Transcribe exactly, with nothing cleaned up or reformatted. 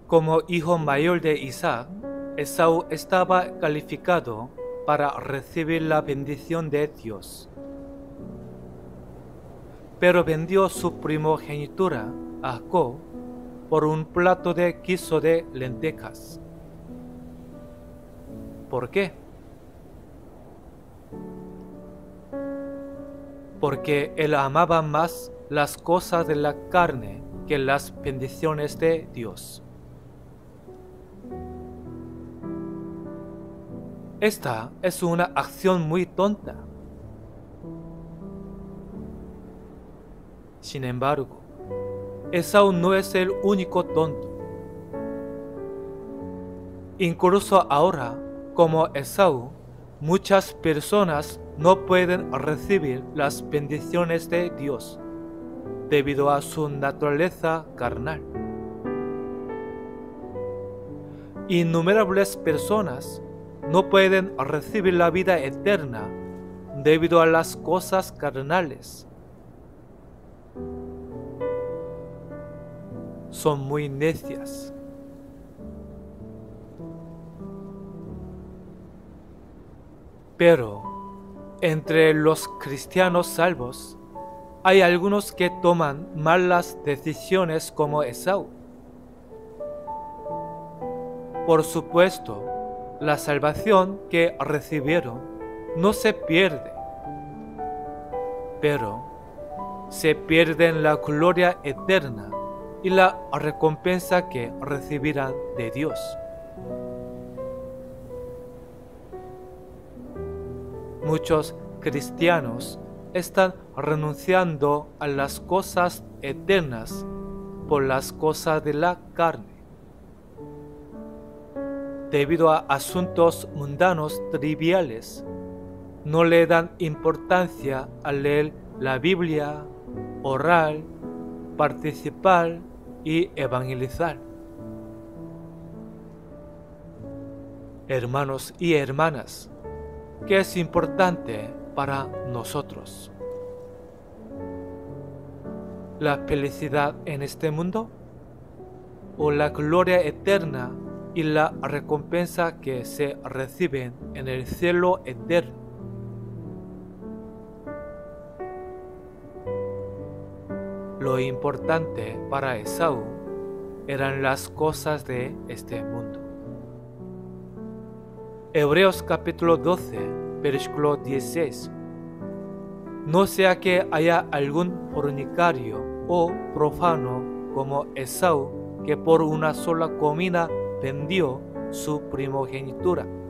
Como hijo mayor de Isaac, Esaú estaba calificado para recibir la bendición de Dios. Pero vendió su primogenitura a Jacob por un plato de guiso de lentejas. ¿Por qué? Porque él amaba más las cosas de la carne que las bendiciones de Dios. Esta es una acción muy tonta. Sin embargo, Esaú no es el único tonto. Incluso ahora, como Esaú, muchas personas no pueden recibir las bendiciones de Dios debido a su naturaleza carnal. Innumerables personas no pueden recibir la vida eterna debido a las cosas carnales. Son muy necias. Pero entre los cristianos salvos hay algunos que toman malas decisiones como Esaú. Por supuesto, la salvación que recibieron no se pierde, pero se pierden la gloria eterna y la recompensa que recibirán de Dios. Muchos cristianos están renunciando a las cosas eternas por las cosas de la carne. Debido a asuntos mundanos triviales, no le dan importancia a leer la Biblia, orar, participar y evangelizar. Hermanos y hermanas, ¿qué es importante para nosotros? ¿La felicidad en este mundo? ¿O la gloria eterna y la recompensa que se reciben en el cielo eterno? Lo importante para Esaú eran las cosas de este mundo. Hebreos capítulo doce, versículo dieciséis. No sea que haya algún fornicario o profano como Esaú, que por una sola comida vendió su primogenitura.